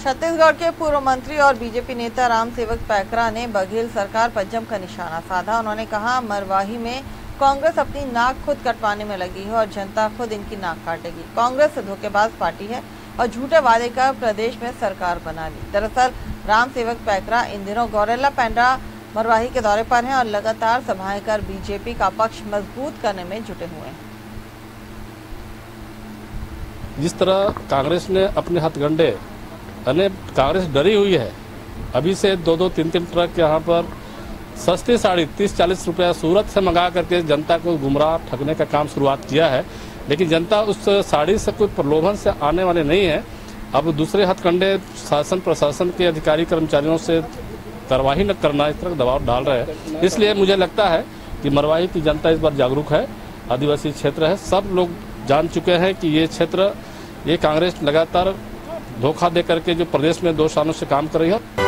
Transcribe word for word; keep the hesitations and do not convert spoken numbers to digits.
छत्तीसगढ़ के पूर्व मंत्री और बीजेपी नेता राम सेवक पैकरा ने बघेल सरकार पर जमकर निशाना साधा। उन्होंने कहा, मरवाही में कांग्रेस अपनी नाक खुद कटवाने में लगी है और जनता खुद इनकी नाक काटेगी। कांग्रेस धोखेबाज पार्टी है और झूठे वादे कर प्रदेश में सरकार बना ली। दरअसल राम सेवक पैकरा इन दिनों गौरेला पेंड्रा मरवाही के दौरे पर हैं और लगातार सभाएं कर बीजेपी का पक्ष मजबूत करने में जुटे हुए हैं। जिस तरह कांग्रेस ने अपने हथगंडे यानी कांग्रेस डरी हुई है, अभी से दो दो तीन तीन ट्रक यहाँ पर सस्ती साड़ी तीस चालीस रुपया सूरत से मंगा करके जनता को गुमराह ठगने का काम शुरुआत किया है। लेकिन जनता उस साड़ी से कोई प्रलोभन से आने वाले नहीं है। अब दूसरे हथकंडे शासन प्रशासन के अधिकारी कर्मचारियों से कार्रवाई न करना इस तरह दबाव डाल रहे हैं। इसलिए मुझे लगता है कि मरवाही की जनता इस बार जागरूक है। आदिवासी क्षेत्र है, सब लोग जान चुके हैं कि ये क्षेत्र ये कांग्रेस लगातार धोखा दे करके जो प्रदेश में दो सालों से काम कर रही है।